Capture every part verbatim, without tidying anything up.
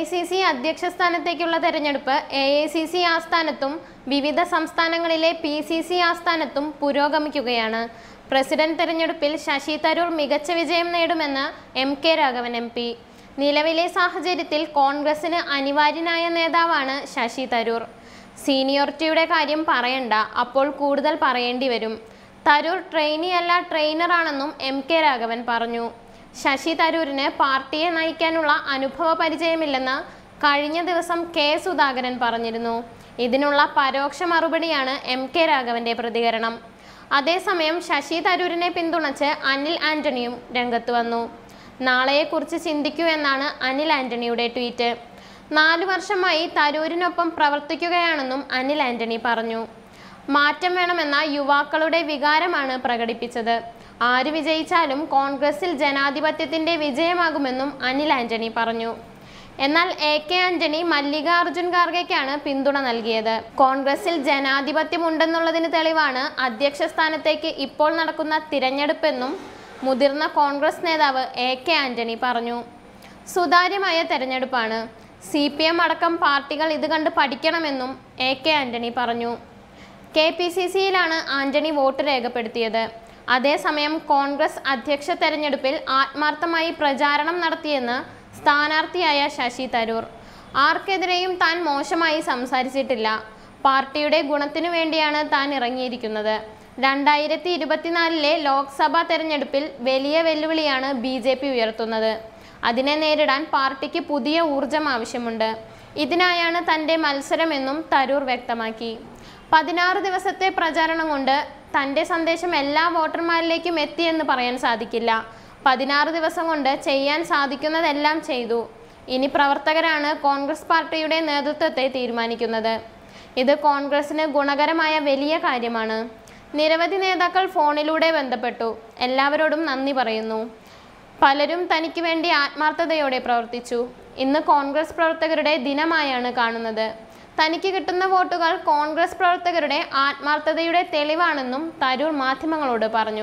C C അധ്യക്ഷ സ്ഥാനത്തേക്കുള്ള തെരഞ്ഞെടുപ്പ് എ ഐ സി സി ആസ്ഥാനത്തും വിവിധ സംസ്ഥാനങ്ങളിലെ പി സി സി ആസ്ഥാനത്തും പുരോഗമിക്കുകയാണ്. പ്രസിഡന്റ് തെരഞ്ഞെടുപ്പിൽ ശശി തരൂർ മികച്ച വിജയം നേടുമെന്ന് M K Raghavan M P. നിലവിലെ സാഹചര്യത്തിൽ കോൺഗ്രസിന് അനിവാര്യനായ നേതാവാണ് ശശി തരൂർ. സീനിയോറിറ്റിയുടെ കാര്യം പറയണ്ട, അപ്പോൾ കൂടുതൽ പറയേണ്ടി വരും. തരൂർ ട്രെയിനിയല്ല ട്രെയിനറാണെന്നും എം കെ രാഘവൻ പറഞ്ഞു. ശശി തരൂരിന് പാർട്ടിയെ നയിക്കാനുള്ള അനുഭവ പരിചയമില്ലെന്ന് കഴിഞ്ഞ ദിവസം കെ സുധാകരൻ പറഞ്ഞിരുന്നു. ഇതിനുള്ള പരോക്ഷ മറുപടിയാണ് എം കെ രാഘവന്റെ പ്രതികരണം. അതേസമയം ശശി തരൂരിനെ പിന്തുണച്ച് അനിൽ ആന്റണിയും രംഗത്ത് വന്നു. നാളെയെക്കുറിച്ച് ചിന്തിക്കൂ എന്നാണ് അനിൽ ആന്റണിയുടെ ട്വീറ്റ്. നാലു വർഷമായി തരൂരിനൊപ്പം പ്രവർത്തിക്കുകയാണെന്നും അനിൽ ആന്റണി പറഞ്ഞു. മാറ്റം വേണമെന്ന യുവാക്കളുടെ വികാരമാണ് പ്രകടിപ്പിച്ചത്. ആര് വിജയിച്ചാലും കോൺഗ്രസിൽ ജനാധിപത്യത്തിന്റെ വിജയമാകുമെന്നും അനിൽ ആന്റണി പറഞ്ഞു. എന്നാൽ എ കെ ആന്റണി മല്ലികാർജുൻ ഖാർഗെയ്ക്കാണ് പിന്തുണ നൽകിയത്. കോൺഗ്രസിൽ ജനാധിപത്യം ഉണ്ടെന്നുള്ളതിന് തെളിവാണ് അധ്യക്ഷ സ്ഥാനത്തേക്ക് ഇപ്പോൾ നടക്കുന്ന തിരഞ്ഞെടുപ്പെന്നും മുതിർന്ന കോൺഗ്രസ് നേതാവ് എ കെ ആന്റണി പറഞ്ഞു. സുതാര്യമായ തെരഞ്ഞെടുപ്പാണ്. സി പി എം അടക്കം പാർട്ടികൾ ഇത് കണ്ട് പഠിക്കണമെന്നും എ കെ ആന്റണി പറഞ്ഞു. കെ പി സി സിയിലാണ് ആന്റണി വോട്ട് രേഖപ്പെടുത്തിയത്. അതേസമയം കോൺഗ്രസ് അധ്യക്ഷ തെരഞ്ഞെടുപ്പിൽ ആത്മാർത്ഥമായി പ്രചാരണം നടത്തിയെന്ന് സ്ഥാനാർത്ഥിയായ ശശി തരൂർ. ആർക്കെതിരെയും താൻ മോശമായി സംസാരിച്ചിട്ടില്ല. പാർട്ടിയുടെ ഗുണത്തിനു വേണ്ടിയാണ് താൻ ഇറങ്ങിയിരിക്കുന്നത്. രണ്ടായിരത്തി ഇരുപത്തിനാലിലെ ലോക്സഭാ തെരഞ്ഞെടുപ്പിൽ വലിയ വെല്ലുവിളിയാണ് ബി ജെ പി ഉയർത്തുന്നത്. അതിനെ നേരിടാൻ പാർട്ടിക്ക് പുതിയ ഊർജം ആവശ്യമുണ്ട്. ഇതിനായാണ് തൻ്റെ മത്സരമെന്നും തരൂർ വ്യക്തമാക്കി. പതിനാറ് ദിവസത്തെ പ്രചാരണം കൊണ്ട് തൻ്റെ സന്ദേശം എല്ലാ വോട്ടർമാരിലേക്കും എത്തിയെന്ന് പറയാൻ സാധിക്കില്ല. പതിനാറ് ദിവസം കൊണ്ട് ചെയ്യാൻ സാധിക്കുന്നതെല്ലാം ചെയ്തു. ഇനി പ്രവർത്തകരാണ് കോൺഗ്രസ് പാർട്ടിയുടെ നേതൃത്വത്തെ തീരുമാനിക്കുന്നത്. ഇത് കോൺഗ്രസിന് ഗുണകരമായ വലിയ കാര്യമാണ്. നിരവധി നേതാക്കൾ ഫോണിലൂടെ ബന്ധപ്പെട്ടു. എല്ലാവരോടും നന്ദി പറയുന്നു. പലരും തനിക്ക് വേണ്ടി ആത്മാർത്ഥതയോടെ പ്രവർത്തിച്ചു. ഇന്ന് കോൺഗ്രസ് പ്രവർത്തകരുടെ ദിനമായാണ് കാണുന്നത്. തനിക്ക് കിട്ടുന്ന വോട്ടുകൾ കോൺഗ്രസ് പ്രവർത്തകരുടെ ആത്മാർത്ഥതയുടെ തെളിവാണെന്നും തരൂർ മാധ്യമങ്ങളോട് പറഞ്ഞു.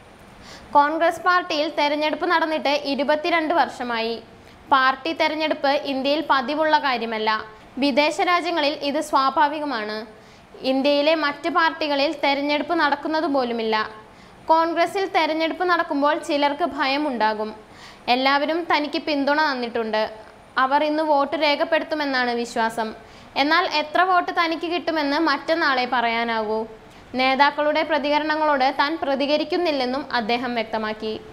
കോൺഗ്രസ് പാർട്ടിയിൽ തെരഞ്ഞെടുപ്പ് നടന്നിട്ട് ഇരുപത്തിരണ്ട് വർഷമായി. പാർട്ടി തെരഞ്ഞെടുപ്പ് ഇന്ത്യയിൽ പതിവുള്ള കാര്യമല്ല. വിദേശ രാജ്യങ്ങളിൽ ഇത് സ്വാഭാവികമാണ്. ഇന്ത്യയിലെ മറ്റ് പാർട്ടികളിൽ തെരഞ്ഞെടുപ്പ് നടക്കുന്നത് പോലുമില്ല. കോൺഗ്രസിൽ തെരഞ്ഞെടുപ്പ് നടക്കുമ്പോൾ ചിലർക്ക് ഭയമുണ്ടാകും. എല്ലാവരും തനിക്ക് പിന്തുണ തന്നിട്ടുണ്ട്. അവർ ഇന്ന് വോട്ട് രേഖപ്പെടുത്തുമെന്നാണ് വിശ്വാസം. എന്നാൽ എത്ര വോട്ട് തനിക്ക് കിട്ടുമെന്ന് മറ്റന്നാളെ പറയാനാകൂ. നേതാക്കളുടെ പ്രതികരണങ്ങളോട് താൻ പ്രതികരിക്കുന്നില്ലെന്നും അദ്ദേഹം വ്യക്തമാക്കി.